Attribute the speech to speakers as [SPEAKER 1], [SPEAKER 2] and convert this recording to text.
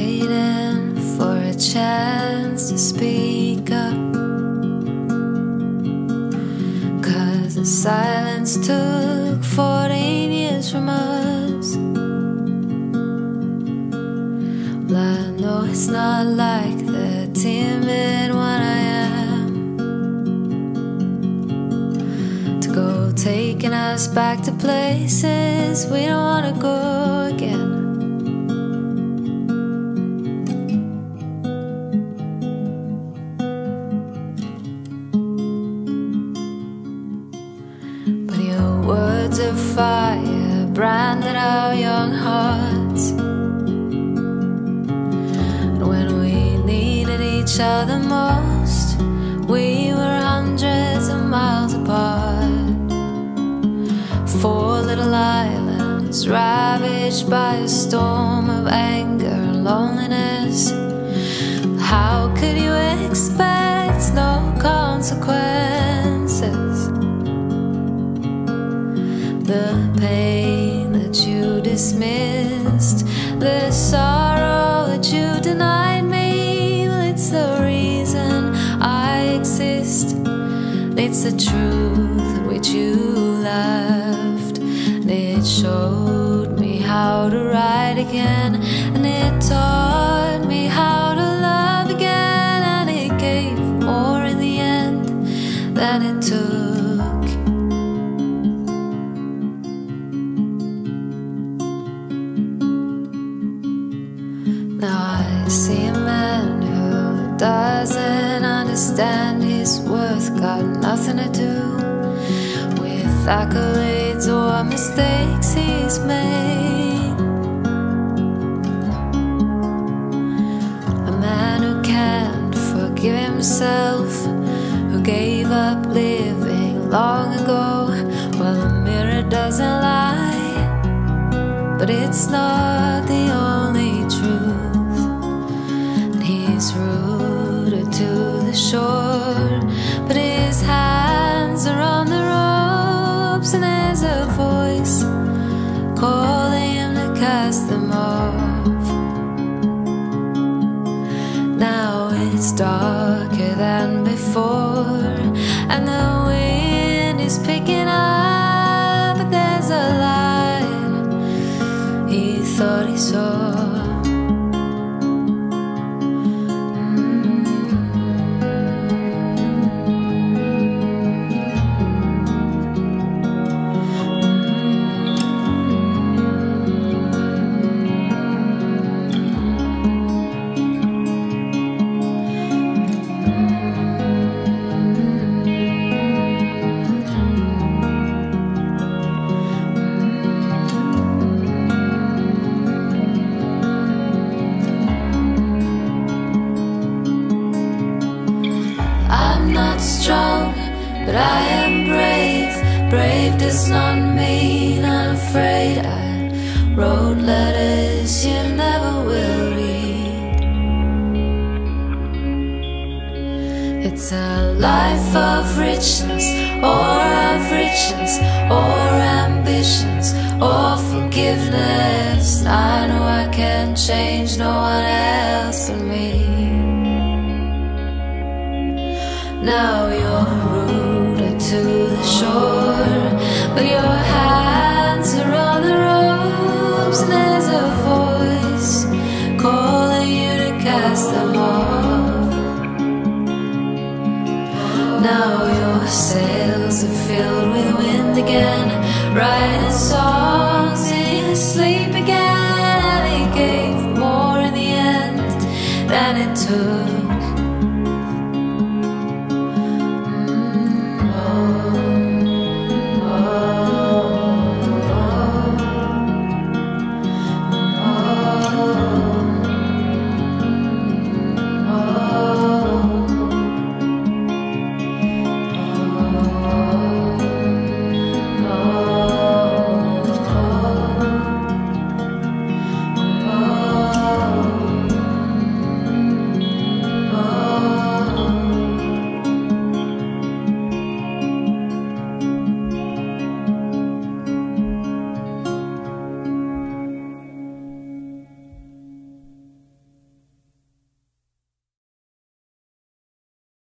[SPEAKER 1] waiting for a chance to speak up, 'cause the silence took 14 years from us. Well, I know it's not like the timid one I am, to go taking us back to places we don't want to go again. But your words of fire branded our young hearts, and when we needed each other most, we were hundreds of miles apart. Four little islands ravaged by a storm of anger and loneliness. How could you expect no consequences? The pain that you dismissed, the sorrow that you denied me, well, it's the reason I exist. It's the truth in which you laughed, and it showed me how to write again, and it taught me how to love again, and it gave more in the end than it took. Now I see a man who doesn't understand his worth, got nothing to do with accolades or mistakes he's made. A man who can't forgive himself, who gave up living long ago. Well, the mirror doesn't lie, but it's not the only truth. And he's rooted to the shore, but his hands are on the ropes, and there's a voice calling him to cast them off. Now it's darker than before, and the wind is picking up, but there's a light he thought he saw. Strong, but I am brave. Brave does not mean I'm afraid. I wrote letters you never will read. It's a life of richness, or ambitions, or forgiveness. I know I can't change no one else but me. Now you're rooted to the shore, but your hands are on the ropes, and there's a voice calling you to cast them off. Now your sails are filled with wind again, writing songs in your sleep.